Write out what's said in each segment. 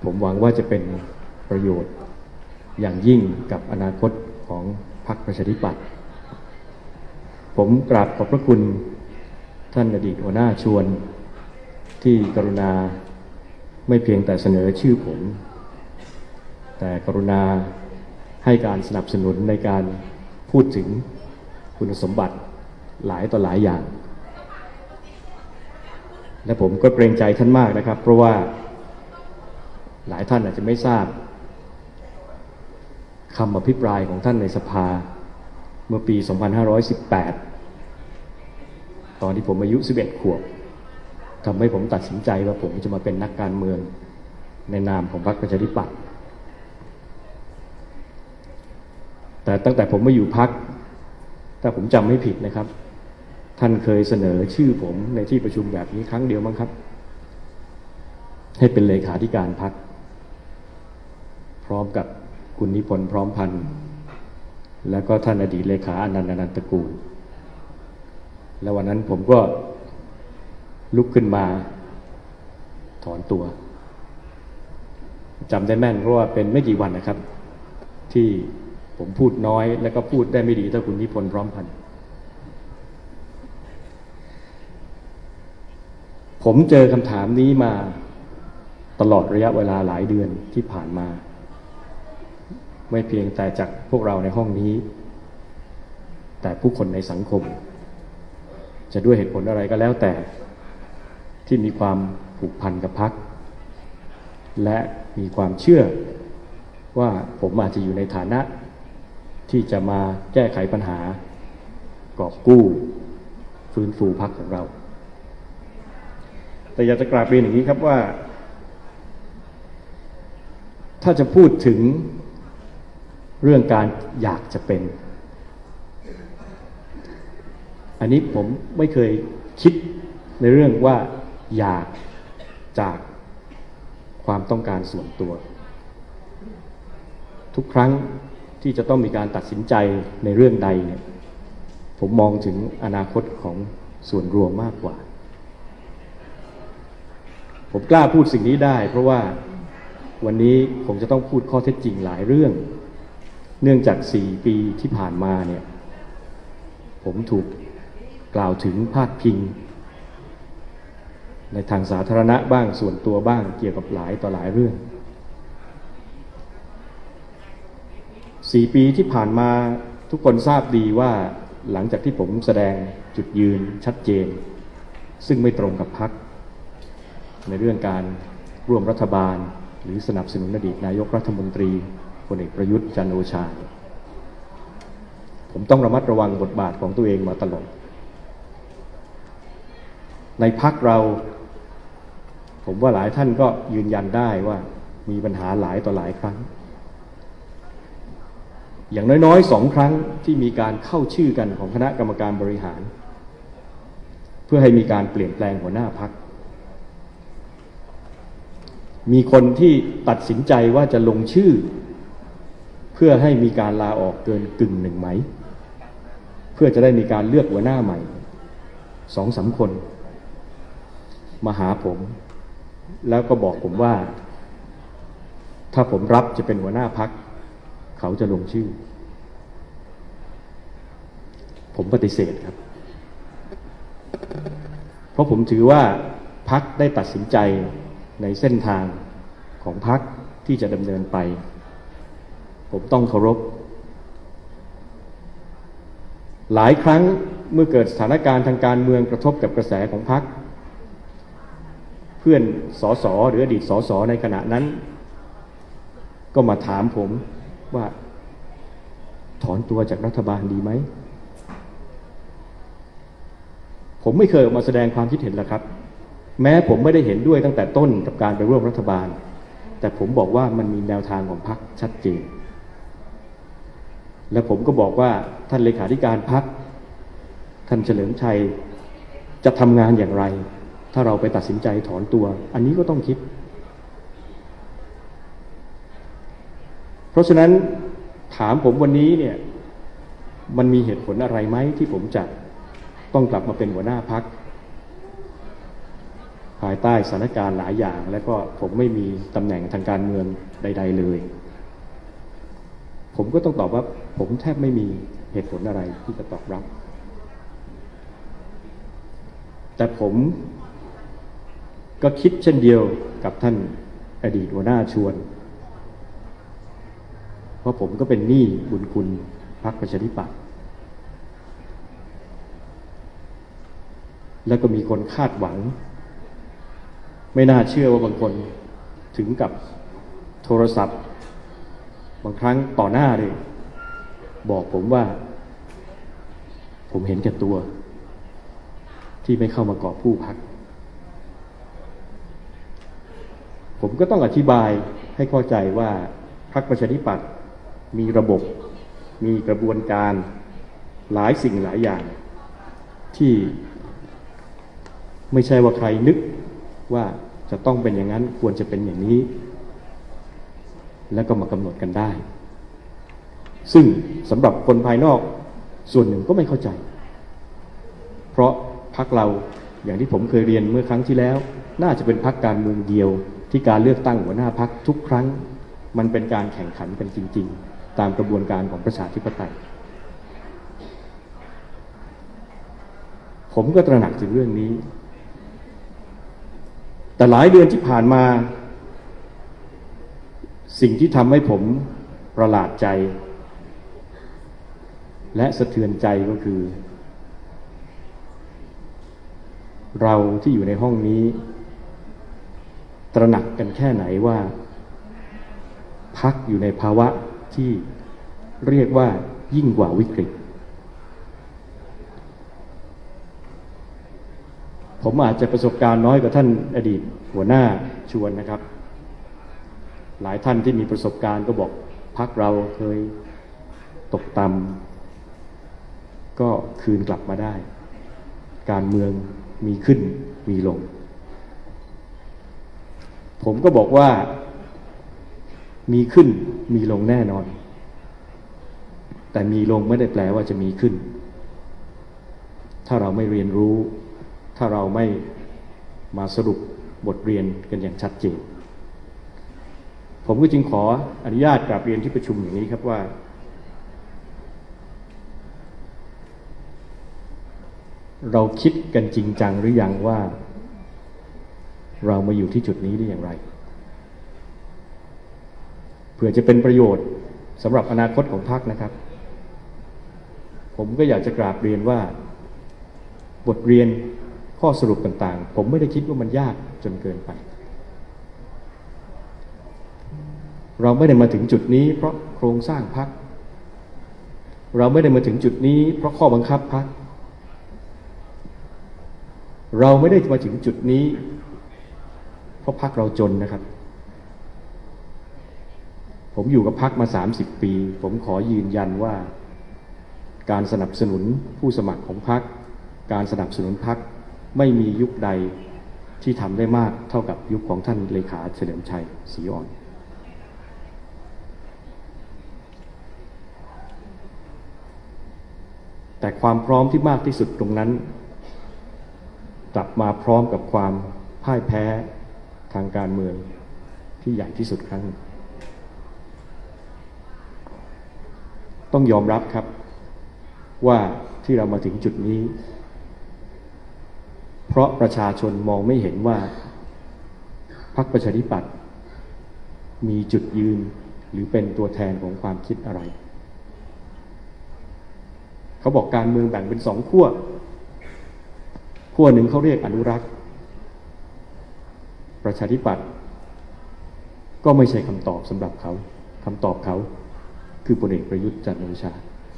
ผมหวังว่าจะเป็นประโยชน์อย่างยิ่งกับอนาคตของพรรคประชาธิปัตย์ผมกราบขอบพระคุณท่านอดีตหัวหน้าชวนที่กรุณาไม่เพียงแต่เสนอชื่อผมแต่กรุณาให้การสนับสนุนในการพูดถึงคุณสมบัติหลายต่อหลายอย่างและผมก็เกรงใจท่านมากนะครับเพราะว่าหลายท่านอาจจะไม่ทราบคำอภิปรายของท่านในสภาเมื่อปี 2518 ตอนที่ผมอายุ 11 ขวบทำให้ผมตัดสินใจว่าผมจะมาเป็นนักการเมืองในนามของพรรคประชาธิปัตย์แต่ตั้งแต่ผมมาอยู่พรรคถ้าผมจำไม่ผิดนะครับท่านเคยเสนอชื่อผมในที่ประชุมแบบนี้ครั้งเดียวมั้งครับให้เป็นเลขาธิการพรรคพร้อมกับคุณนิพนธ์พร้อมพันธ์แล้วก็ท่านอดีตเลขาอนันต์ตระกูลแล้ววันนั้นผมก็ลุกขึ้นมาถอนตัวจำได้แม่นเพราะว่าเป็นไม่กี่วันนะครับที่ผมพูดน้อยแล้วก็พูดได้ไม่ดีเท่าคุณนิพนธ์พร้อมพันธ์ผมเจอคำถามนี้มาตลอดระยะเวลาหลายเดือนที่ผ่านมาไม่เพียงแต่จากพวกเราในห้องนี้แต่ผู้คนในสังคมจะด้วยเหตุผลอะไรก็แล้วแต่ที่มีความผูกพันกับพรรคและมีความเชื่อว่าผมอาจจะอยู่ในฐานะที่จะมาแก้ไขปัญหากอบกู้ฟื้นฟูพรรคของเราแต่อยากจะกราบเรียนอย่างนี้ครับว่าถ้าจะพูดถึงเรื่องการอยากจะเป็นอันนี้ผมไม่เคยคิดในเรื่องว่าอยากจากความต้องการส่วนตัวทุกครั้งที่จะต้องมีการตัดสินใจในเรื่องใดเนี่ยผมมองถึงอนาคตของส่วนรวมมากกว่าผมกล้าพูดสิ่งนี้ได้เพราะว่าวันนี้ผมจะต้องพูดข้อเท็จจริงหลายเรื่องเนื่องจาก4 ปีที่ผ่านมาเนี่ยผมถูกกล่าวถึงพาดพิงในทางสาธารณะบ้างส่วนตัวบ้างเกี่ยวกับหลายต่อหลายเรื่อง4 ปีที่ผ่านมาทุกคนทราบดีว่าหลังจากที่ผมแสดงจุดยืนชัดเจนซึ่งไม่ตรงกับพรรคในเรื่องการร่วมรัฐบาลหรือสนับสนุนอดีตนายกรัฐมนตรีพลเอกประยุทธ์จันทร์โอชาผมต้องระมัดระวังบทบาทของตัวเองมาตลอดในพรรคเราผมว่าหลายท่านก็ยืนยันได้ว่ามีปัญหาหลายต่อหลายครั้งอย่างน้อยๆ2 ครั้งที่มีการเข้าชื่อกันของคณะกรรมการบริหารเพื่อให้มีการเปลี่ยนแปลงหัวหน้าพรรคมีคนที่ตัดสินใจว่าจะลงชื่อเพื่อให้มีการลาออกเกิน1/2ไหมเพื่อจะได้มีการเลือกหัวหน้าใหม่ 2-3 คนมาหาผมแล้วก็บอกผมว่าถ้าผมรับจะเป็นหัวหน้าพรรคเขาจะลงชื่อผมปฏิเสธครับเพราะผมถือว่าพรรคได้ตัดสินใจในเส้นทางของพรรคที่จะดำเนินไปผมต้องเคารพหลายครั้งเมื่อเกิดสถานการณ์ทางการเมืองกระทบกับกระแสของพรรคเพื่อนสสหรืออดีตสสในขณะนั้นก็มาถามผมว่าถอนตัวจากรัฐบาลดีไหมผมไม่เคยออกมาแสดงความคิดเห็นหรอกครับแม้ผมไม่ได้เห็นด้วยตั้งแต่ต้นกับการไปร่วมรัฐบาลแต่ผมบอกว่ามันมีแนวทางของพรรคชัดเจนและผมก็บอกว่าท่านเลขาธิการพรรคท่านเฉลิมชัยจะทำงานอย่างไรถ้าเราไปตัดสินใจถอนตัวอันนี้ก็ต้องคิดเพราะฉะนั้นถามผมวันนี้เนี่ยมันมีเหตุผลอะไรไหมที่ผมจะต้องกลับมาเป็นหัวหน้าพรรคภายใต้สถานการณ์หลายอย่าง และก็ผมไม่มีตำแหน่งทางการเมืองใดๆเลยผมก็ต้องตอบว่าผมแทบไม่มีเหตุผลอะไรที่จะตอบรับแต่ผมก็คิดเช่นเดียวกับท่านอดีตหัวหน้าชวนเพราะผมก็เป็นหนี้บุญคุณพรรคประชาธิปัตย์แล้วก็มีคนคาดหวังไม่น่าเชื่อว่าบางคนถึงกับโทรศัพท์บางครั้งต่อหน้าเลยบอกผมว่าผมเห็นแก่ตัวที่ไม่เข้ามากอบกู้พรรคผมก็ต้องอธิบายให้เข้าใจว่าพรรคประชาธิปัตย์มีระบบมีกระบวนการหลายสิ่งหลายอย่างที่ไม่ใช่ว่าใครนึกว่าจะต้องเป็นอย่างนั้นควรจะเป็นอย่างนี้แล้วก็มากำหนดกันได้ซึ่งสำหรับคนภายนอกส่วนหนึ่งก็ไม่เข้าใจเพราะพรรคเราอย่างที่ผมเคยเรียนเมื่อครั้งที่แล้วน่าจะเป็นพรรคการเมืองเดียวที่การเลือกตั้งหัวหน้าพรรคทุกครั้งมันเป็นการแข่งขันกันจริงๆตามกระบวนการของประชาธิปไตยผมก็ตระหนักถึงเรื่องนี้แต่หลายเดือนที่ผ่านมาสิ่งที่ทำให้ผมประหลาดใจและสะเทือนใจก็คือเราที่อยู่ในห้องนี้ตระหนักกันแค่ไหนว่าพรรคอยู่ในภาวะที่เรียกว่ายิ่งกว่าวิกฤตผมอาจจะประสบการณ์น้อยกว่าท่านอดีตหัวหน้าชวนนะครับหลายท่านที่มีประสบการณ์ก็บอกพรรคเราเคยตกต่ำก็คืนกลับมาได้การเมืองมีขึ้นมีลงผมก็บอกว่ามีขึ้นมีลงแน่นอนแต่มีลงไม่ได้แปลว่าจะมีขึ้นถ้าเราไม่เรียนรู้ถ้าเราไม่มาสรุปบทเรียนกันอย่างชัดเจนผมก็จึงขออนุญาตกราบเรียนที่ประชุมอย่างนี้ครับว่าเราคิดกันจริงจังหรือยังว่าเรามาอยู่ที่จุดนี้ได้อย่างไรเพื่อจะเป็นประโยชน์สำหรับอนาคตของพรรคนะครับผมก็อยากจะกราบเรียนว่าบทเรียนข้อสรุปต่างๆผมไม่ได้คิดว่ามันยากจนเกินไปเราไม่ได้มาถึงจุดนี้เพราะโครงสร้างพรรคเราไม่ได้มาถึงจุดนี้เพราะข้อบังคับพรรคเราไม่ได้มาถึงจุดนี้เพราะพรรคเราจนนะครับผมอยู่กับพรรคมา30 ปีผมขอยืนยันว่าการสนับสนุนผู้สมัครของพรรคการสนับสนุนพรรคไม่มียุคใดที่ทำได้มากเท่ากับยุคของท่านเลขาเฉลิมชัยศรีอ่อนแต่ความพร้อมที่มากที่สุดตรงนั้นกลับมาพร้อมกับความพ่ายแพ้ทางการเมืองที่ใหญ่ที่สุดครั้งต้องยอมรับครับว่าที่เรามาถึงจุดนี้เพราะประชาชนมองไม่เห็นว่าพรรคประชาธิปัตย์มีจุดยืนหรือเป็นตัวแทนของความคิดอะไรเขาบอกการเมืองแบ่งเป็น2 ขั้วหนึ่งเขาเรียกอนุรักษ์ประชาธิปัตย์ก็ไม่ใช่คำตอบสำหรับเขาคำตอบเขาคือพลเอกประยุทธ์จันทร์โอชา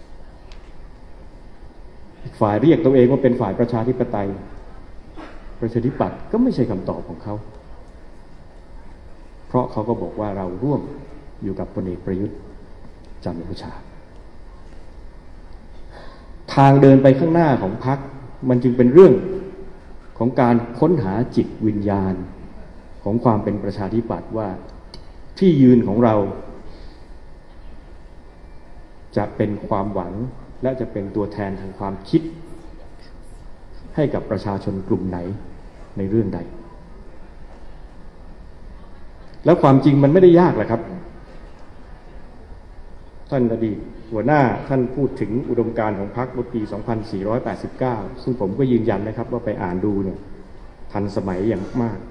อีกฝ่ายเรียกตัวเองว่าเป็นฝ่ายประชาธิปไตยประชาธิปัตย์ก็ไม่ใช่คำตอบของเขาเพราะเขาก็บอกว่าเราร่วมอยู่กับพลเอกประยุทธ์จันทร์โอชาทางเดินไปข้างหน้าของพรรคมันจึงเป็นเรื่องของการค้นหาจิตวิญญาณของความเป็นประชาธิปัตย์ว่าที่ยืนของเราจะเป็นความหวังและจะเป็นตัวแทนทางความคิดให้กับประชาชนกลุ่มไหนในเรื่องใดแล้วความจริงมันไม่ได้ยากหรอกครับท่านอดีตหัวหน้าท่านพูดถึงอุดมการณ์ของพรรคเมื่อปี 2489 ซึ่งผมก็ยืนยันนะครับว่าไปอ่านดูเนี่ยทันสมัยอย่างมาก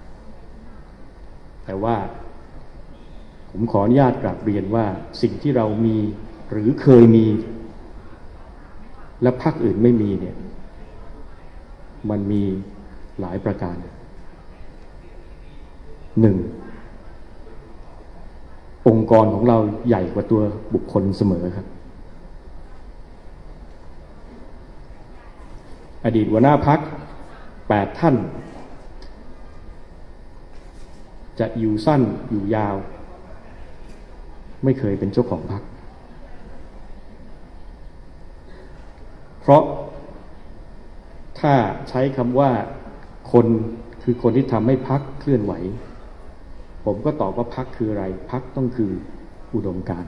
แต่ว่าผมขออนุญาตกราบเรียนว่าสิ่งที่เรามีหรือเคยมีและพรรคอื่นไม่มีเนี่ยมันมีหลายประการหนึ่งองค์กรของเราใหญ่กว่าตัวบุคคลเสมอครับอดีตหัวหน้าพรรค8 ท่านจะอยู่สั้นอยู่ยาวไม่เคยเป็นเจ้าของพรรคเพราะถ้าใช้คำว่าคนคือคนที่ทำให้พรรคเคลื่อนไหวผมก็ตอบว่าพรรคคืออะไรพรรคต้องคืออุดมการณ์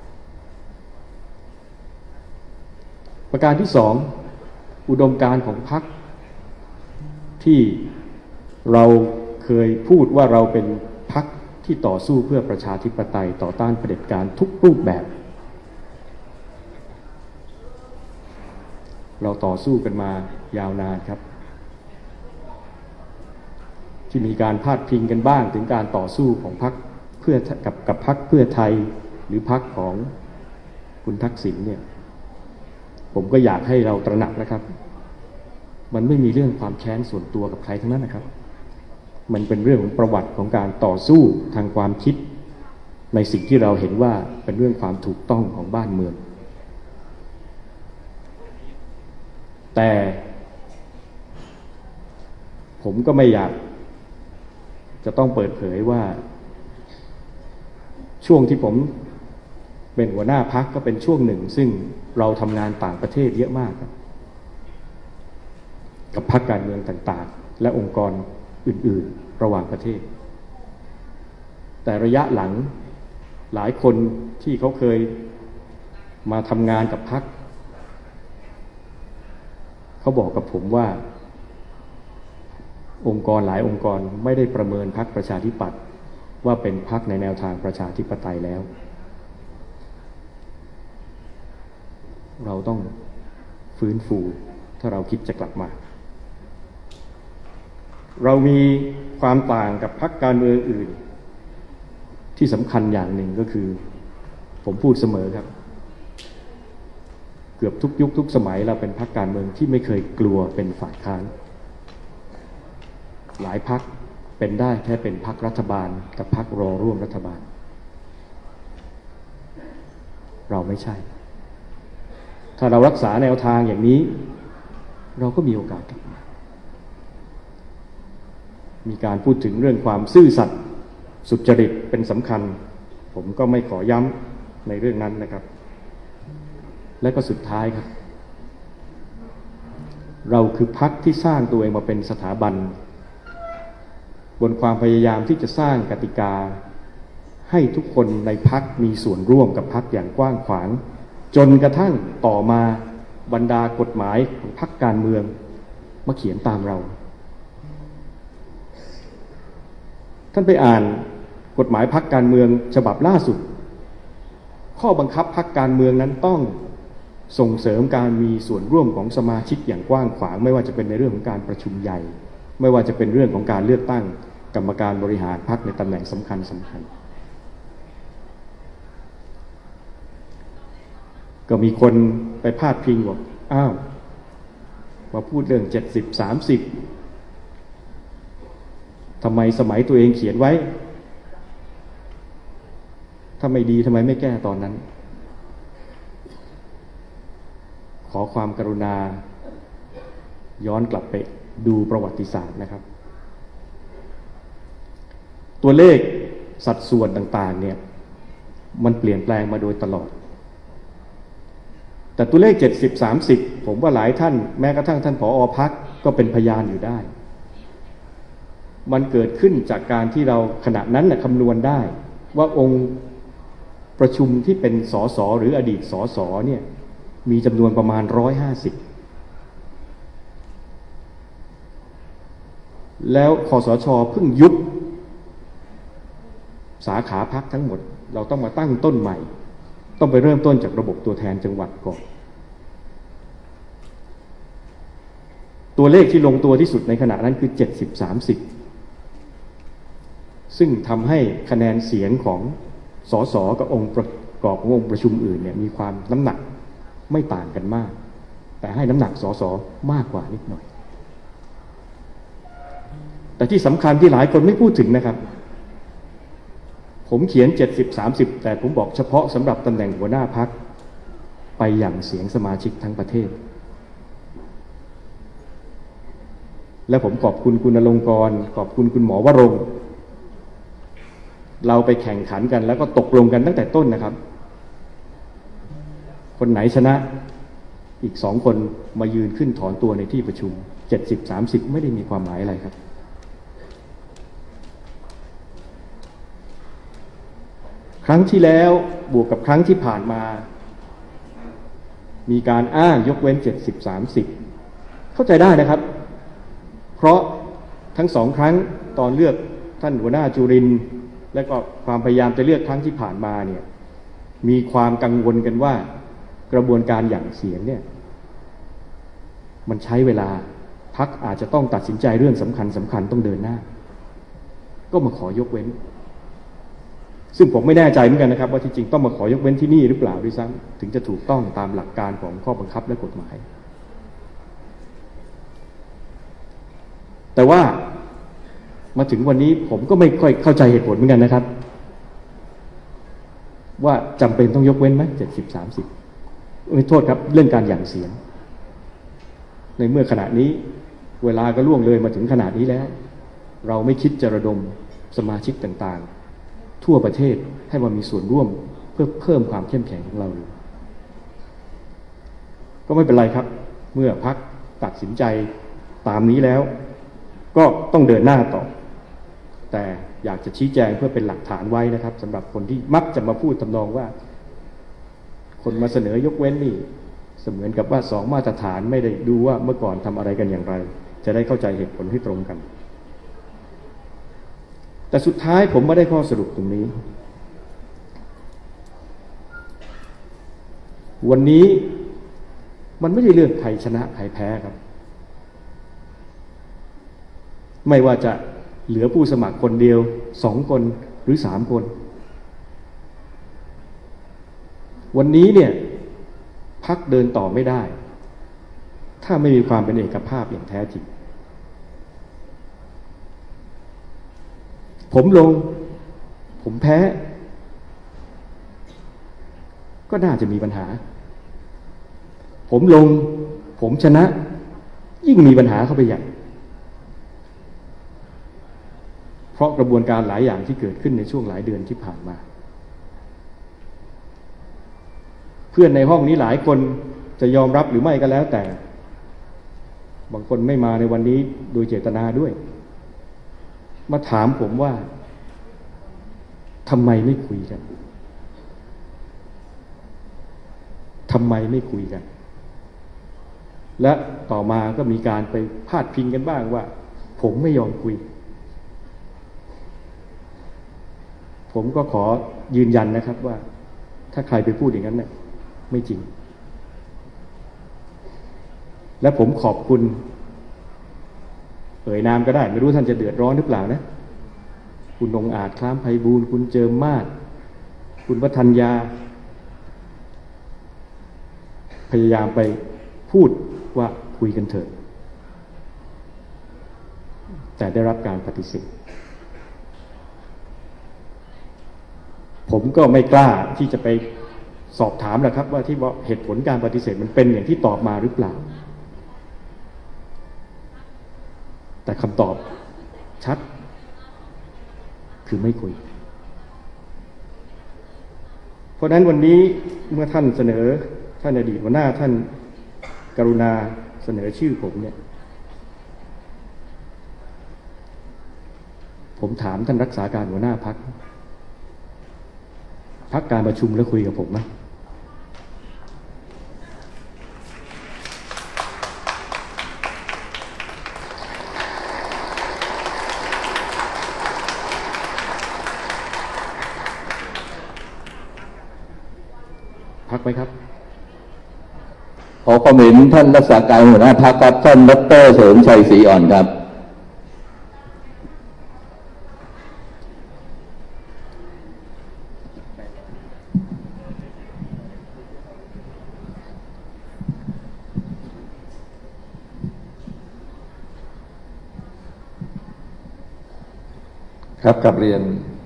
ประการที่สองอุดมการณ์ของพรรคที่เราเคยพูดว่าเราเป็นพรรคที่ต่อสู้เพื่อประชาธิปไตยต่อต้านเผด็จการทุกรูปแบบเราต่อสู้กันมายาวนานครับที่มีการพาดพิงกันบ้างถึงการต่อสู้ของพรรคเพื่อกับพรรคเพื่อไทยหรือพรรคของคุณทักษิณเนี่ยผมก็อยากให้เราตระหนักนะครับมันไม่มีเรื่องความแค้นส่วนตัวกับใครทั้งนั้นนะครับมันเป็นเรื่องของประวัติของการต่อสู้ทางความคิดในสิ่งที่เราเห็นว่าเป็นเรื่องความถูกต้องของบ้านเมืองแต่ผมก็ไม่อยากจะต้องเปิดเผยว่าช่วงที่ผมเป็นหัวหน้าพรรคก็เป็นช่วงหนึ่งซึ่งเราทำงานต่างประเทศเยอะมากกับพรรคการเมืองต่างๆและองค์กรอื่นๆระหว่างประเทศแต่ระยะหลังหลายคนที่เขาเคยมาทำงานกับพรรคเขาบอกกับผมว่าองค์กรหลายองค์กรไม่ได้ประเมินพรรคประชาธิปัตย์ว่าเป็นพรรคในแนวทางประชาธิปไตยแล้วเราต้องฟื้นฟูถ้าเราคิดจะกลับมาเรามีความต่างกับพรรคการเมืองอื่นที่สำคัญอย่างหนึ่งก็คือผมพูดเสมอครับเกือบทุกยุคทุกสมัยเราเป็นพรรคการเมืองที่ไม่เคยกลัวเป็นฝ่ายค้านหลายพรรคเป็นได้แค่เป็นพรรครัฐบาลกับพรรครอร่วมรัฐบาลเราไม่ใช่ถ้าเรารักษาแนวทางอย่างนี้เราก็มีโอกาสกลับมามีการพูดถึงเรื่องความซื่อสัตย์สุจริตเป็นสำคัญผมก็ไม่ขอย้ำในเรื่องนั้นนะครับและก็สุดท้ายครับเราคือพรรคที่สร้างตัวเองมาเป็นสถาบันบนความพยายามที่จะสร้างกติกาให้ทุกคนในพรรคมีส่วนร่วมกับพรรคอย่างกว้างขวางจนกระทั่งต่อมาบรรดากฎหมายของพรรคการเมืองมาเขียนตามเราท่านไปอ่านกฎหมายพรรคการเมืองฉบับล่าสุดข้อบังคับพรรคการเมืองนั้นต้องส่งเสริมการมีส่วนร่วมของสมาชิกอย่างกว้างขวางไม่ว่าจะเป็นในเรื่องของการประชุมใหญ่ไม่ว่าจะเป็นเรื่องของการเลือกตั้งกรรมการบริหารพรรคในตำแหน่งสำคัญก็มีคนไปพาดพิงบอกอ้าวมาพูดเรื่อง70-30ทำไมสมัยตัวเองเขียนไว้ถ้าไม่ดีทำไมไม่แก้ตอนนั้นขอความกรุณาย้อนกลับไปดูประวัติศาสตร์นะครับตัวเลขสัดส่วนต่างๆเนี่ยมันเปลี่ยนแปลงมาโดยตลอดแต่ตัวเลข70-30ผมว่าหลายท่านแม้กระทั่งท่านผอ.พรรคก็เป็นพยานอยู่ได้มันเกิดขึ้นจากการที่เราขณะนั้นคำนวณได้ว่าองค์ประชุมที่เป็นสสหรืออดีตสสเนี่ยมีจำนวนประมาณ150แล้วคสช.เพิ่งยุบสาขาพรรคทั้งหมดเราต้องมาตั้งต้นใหม่ต้องไปเริ่มต้นจากระบบตัวแทนจังหวัดก่อนตัวเลขที่ลงตัวที่สุดในขณะนั้นคือ70-30ซึ่งทำให้คะแนนเสียงของสสกับองค์ประกอบขององค์ประชุมอื่นเนี่ยมีความน้ำหนักไม่ต่างกันมากแต่ให้น้ำหนักสสมากกว่านิดหน่อยแต่ที่สำคัญที่หลายคนไม่พูดถึงนะครับผมเขียน70-30แต่ผมบอกเฉพาะสำหรับตำแหน่งหัวหน้าพรรคไปอย่างเสียงสมาชิกทั้งประเทศและผมขอบคุณคุณณรงค์กรขอบคุณคุณหมอวรงค์เราไปแข่งขันกันแล้วก็ตกลงกันตั้งแต่ต้นนะครับคนไหนชนะอีก2 คนมายืนขึ้นถอนตัวในที่ประชุม70-30ไม่ได้มีความหมายอะไรครับครั้งที่แล้วบวกกับครั้งที่ผ่านมามีการอ้างยกเว้น70-30เข้าใจได้นะครับเพราะทั้ง2 ครั้งตอนเลือกท่านหัวหน้าจุรินทร์และก็ความพยายามจะเลือกครั้งที่ผ่านมาเนี่ยมีความกังวลกันว่ากระบวนการหยั่งเสียงเนี่ยมันใช้เวลาพรรคอาจจะต้องตัดสินใจเรื่องสำคัญต้องเดินหน้าก็มาขอยกเว้นซึ่งผมไม่แน่ใจเหมือนกันนะครับว่าที่จริงต้องมาขอยกเว้นที่นี่หรือเปล่าด้วยซ้ำถึงจะถูกต้องตามหลักการของข้อบังคับและกฎหมายแต่ว่ามาถึงวันนี้ผมก็ไม่ค่อยเข้าใจเหตุผลเหมือนกันนะครับว่าจำเป็นต้องยกเว้นไหม70-30ไม่โทษครับเรื่องการหยั่งเสียงในเมื่อขณะนี้เวลาก็ล่วงเลยมาถึงขนาดนี้แล้วเราไม่คิดจะระดมสมาชิกต่างๆทั่วประเทศให้มามีส่วนร่วมเพื่อเพิ่มความเข้มแข็งของเราก็ไม่เป็นไรครับเมื่อพรรคตัดสินใจตามนี้แล้วก็ต้องเดินหน้าต่อแต่อยากจะชี้แจงเพื่อเป็นหลักฐานไว้นะครับสำหรับคนที่มักจะมาพูดทำนองว่าคนมาเสนอยกเว้นนี่เสมือนกับว่า2 มาตรฐานไม่ได้ดูว่าเมื่อก่อนทำอะไรกันอย่างไรจะได้เข้าใจเหตุผลให้ตรงกันแต่สุดท้ายผมไม่ได้ข้อสรุปตรงนี้วันนี้มันไม่ได้เลือกใครชนะใครแพ้ครับไม่ว่าจะเหลือผู้สมัครคนเดียว2 คนหรือ3 คนวันนี้เนี่ยพรรคเดินต่อไม่ได้ถ้าไม่มีความเป็นเอกภาพอย่างแท้จริงผมลงผมแพ้ก็น่าจะมีปัญหาผมลงผมชนะยิ่งมีปัญหาเข้าไปใหญ่เพราะกระบวนการหลายอย่างที่เกิดขึ้นในช่วงหลายเดือนที่ผ่านมาเพื่อนในห้องนี้หลายคนจะยอมรับหรือไม่ก็แล้วแต่บางคนไม่มาในวันนี้โดยเจตนาด้วยมาถามผมว่าทำไมไม่คุยกันทำไมไม่คุยกันและต่อมาก็มีการไปพาดพิงกันบ้างว่าผมไม่ยอมคุยผมก็ขอยืนยันนะครับว่าถ้าใครไปพูดอย่างนั้นเนี่ยไม่จริงและผมขอบคุณเอ่ยนามก็ได้ไม่รู้ท่านจะเดือดร้อนหรือเปล่านะคุณองอาจคล้ามไพบูลย์คุณเจิมมาศคุณวัฒนยาพยายามไปพูดว่าคุยกันเถอะแต่ได้รับการปฏิเสธผมก็ไม่กล้าที่จะไปสอบถามแหละครับว่าที่ว่าเหตุผลการปฏิเสธมันเป็นอย่างที่ตอบมาหรือเปล่าแต่คำตอบชัดคือไม่คุยเพราะฉะนั้นวันนี้เมื่อท่านเสนอท่านอดีตหัวหน้าท่านกรุณาเสนอชื่อผมเนี่ยผมถามท่านรักษาการหัวหน้าพรรคพักการประชุมแล้วคุยกับผมไหมรรคไหมครับขอความเห็นท่านรักษาการหัวหน้าพรรคครับท่านดร.เสริมชัยศรีอ่อนครับครับกลับเรียน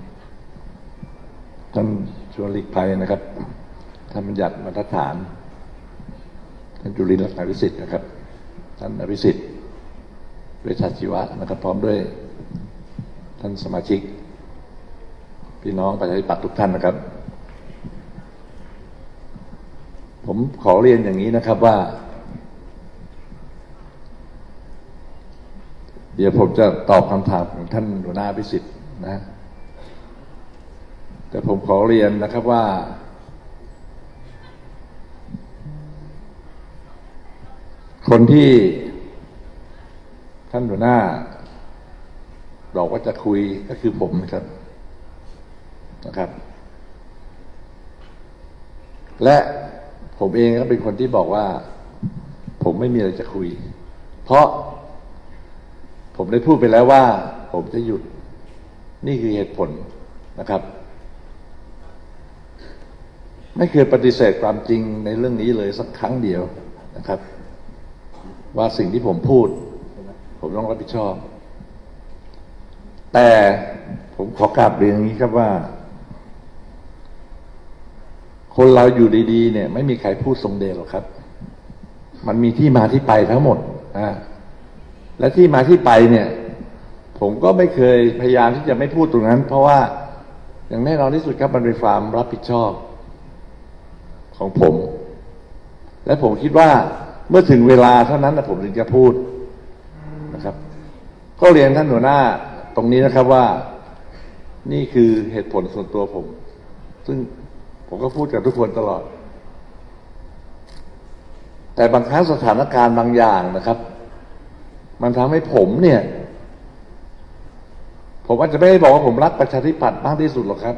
ท่านชวนหลีกภัยนะครับท่านบัญญัติมาตรฐานท่านจุลินทร์ลักษณะวิสิทธิ์นะครับท่านอภิสิทธิ์เวชชาชีวะนะครับพร้อมด้วยท่านสมาชิกพี่น้องประชาธิปัตย์ทุกท่านนะครับผมขอเรียนอย่างนี้นะครับว่าเดี๋ยวผมจะตอบคำถามของท่านหัวหน้าอภิสิทธิ์นะแต่ผมขอเรียนนะครับว่าคนที่ท่านหัวหน้าบอกว่าจะคุยก็คือผมนะครับและผมเองก็เป็นคนที่บอกว่าผมไม่มีอะไรจะคุยเพราะผมได้พูดไปแล้วว่าผมจะหยุดนี่คือเหตุผลนะครับไม่เคยปฏิเสธความจริงในเรื่องนี้เลยสักครั้งเดียวนะครับว่าสิ่งที่ผมพูดผมต้องรับผิดชอบแต่ผมขอกราบเรียนอย่างนี้ครับว่าคนเราอยู่ดีๆเนี่ยไม่มีใครพูดทรงเดชหรอกครับมันมีที่มาที่ไปทั้งหมดและที่มาที่ไปเนี่ยผมก็ไม่เคยพยายามที่จะไม่พูดตรงนั้นเพราะว่าอย่างแน่นอนที่สุดครับมันเป็นความรับผิดชอบของผมและผมคิดว่าเมื่อถึงเวลาเท่านั้นผมถึงจะพูดนะครับก็เรียนท่านหัวหน้าตรงนี้นะครับว่านี่คือเหตุผลส่วนตัวผมซึ่งผมก็พูดกับทุกคนตลอดแต่บางครั้งสถานการณ์บางอย่างนะครับมันทำให้ผมเนี่ยผมอาจจะไม่ได้บอกว่าผมรักประชาธิปัตย์มากที่สุดหรอกครับ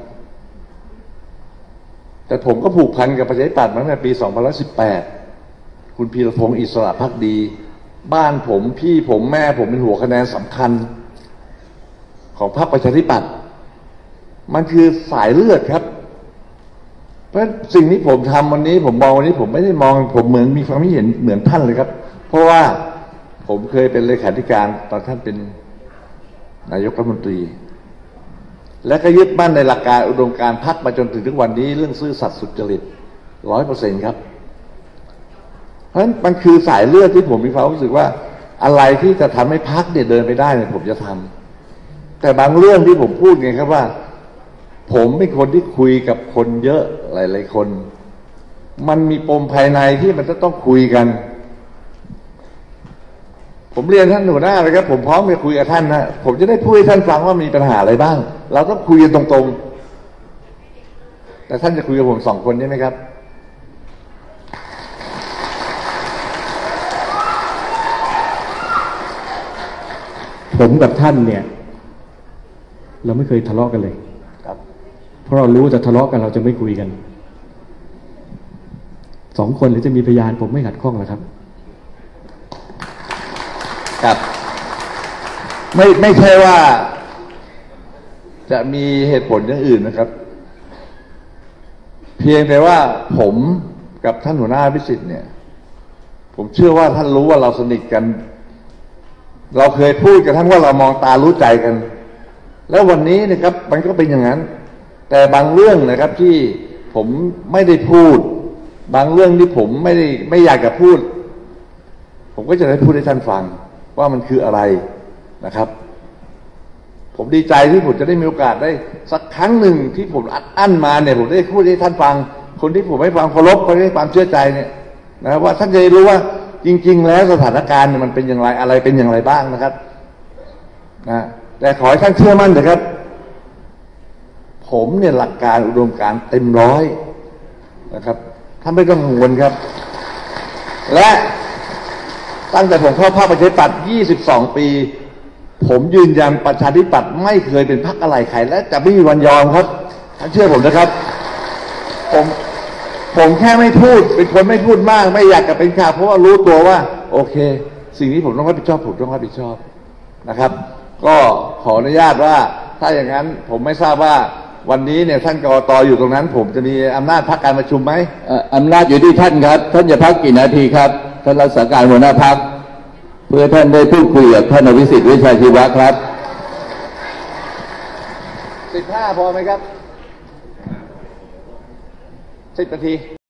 แต่ผมก็ผูกพันกับประชาธิปัตย์มาตั้งแต่ปี 2518 คุณพีรพงศ์อิสระภักดีบ้านผมพี่ผมแม่ผมเป็นหัวคะแนนสำคัญของพรรคประชาธิปัตย์มันคือสายเลือดครับเพราะสิ่งที่ผมทำวันนี้ผมมองวันนี้ผมไม่ได้มองผมเหมือนมีความคิดเห็นเหมือนท่านเลยครับเพราะว่าผมเคยเป็นเลขาธิการตอนท่านเป็นนายกรัฐมนตรีและก็ยึดมั่นในหลักการอุดมการณ์พรรคมาจนถึงทุกวันนี้เรื่องซื่อสัตย์สุจริต 100% ครับเพราะฉะนั้นมันคือสายเลือดที่ผมมีความรู้สึกว่าอะไรที่จะทำให้พรรคเนี่ยเดินไปได้เนี่ยผมจะทำแต่บางเรื่องที่ผมพูดไงครับว่าผมเป็นคนที่คุยกับคนเยอะหลายๆคนมันมีปมภายในที่มันจะต้องคุยกันผมเรียนท่านหัวหน้าเลยครับผมพร้อมจะคุยกับท่านนะผมจะได้พูดให้ท่านฟังว่ามีปัญหาอะไรบ้างเราต้องคุยกันตรงๆแต่ท่านจะคุยกับผม2 คนใช่ไหมครับผมกับท่านเนี่ยเราไม่เคยทะเลาะกันเลยครับเพราะเรารู้จะทะเลาะกันเราจะไม่คุยกัน2 คนหรือจะมีพยานผมไม่ขัดข้องหรอกครับครับไม่ใช่ว่าจะมีเหตุผลอย่างอื่นนะครับเพียงแต่ว่าผมกับท่านหัวหน้าวิสิทธิ์เนี่ยผมเชื่อว่าท่านรู้ว่าเราสนิทกันเราเคยพูดกับท่านว่าเรามองตารู้ใจกันแล้ววันนี้นะครับมันก็เป็นอย่างนั้นแต่บางเรื่องนะครับที่ผมไม่ได้พูดบางเรื่องที่ผมไม่อยากจะพูดผมก็จะได้พูดให้ท่านฟังว่ามันคืออะไรนะครับผมดีใจที่ผมจะได้มีโอกาสได้สักครั้งหนึ่งที่ผมอั้นมาเนี่ยผมได้พูดให้ท่านฟังคนที่ผมให้ความเคารพคนที่ให้ความเชื่อใจเนี่ยนะครับว่าท่านจะรู้ว่าจริงๆแล้วสถานการณ์เนี่ยมันเป็นอย่างไรอะไรเป็นอย่างไรบ้างนะครับนะแต่ขอให้ท่านเชื่อมั่นนะครับผมเนี่ยหลักการอุดมการณ์เต็ม100นะครับท่านไม่ต้องกังวลครับและตั้งแต่ผมเข้าพรรคประชาธิปัตย์22 ปีผมยืนยันประชาธิปัตย์ไม่เคยเป็นพรรคอะไรใครและจะไม่มีวันยอมครับท่านเชื่อผมนะครับผมแค่ไม่พูดเป็นคนไม่พูดมากไม่อยากจะเป็นข่าวเพราะว่ารู้ตัวว่าโอเคสิ่งนี้ผมต้องรับผิดชอบผมต้องรับผิดชอบนะครับ ก็ขออนุญาตว่าถ้าอย่างนั้นผมไม่ทราบว่าวันนี้เนี่ยท่านกต.อยู่ตรงนั้นผมจะมีอำนาจพักการประชุมไหมอำนาจอยู่ที่ท่านครับท่านจะพักกี่นาทีครับท่านรักษาการหัวหน้าพรรคเพื่อท่านได้พูดคุยกับท่านอภิสิทธิ์เวชชาชีวะครับ 15พอไหมครับ10 นาที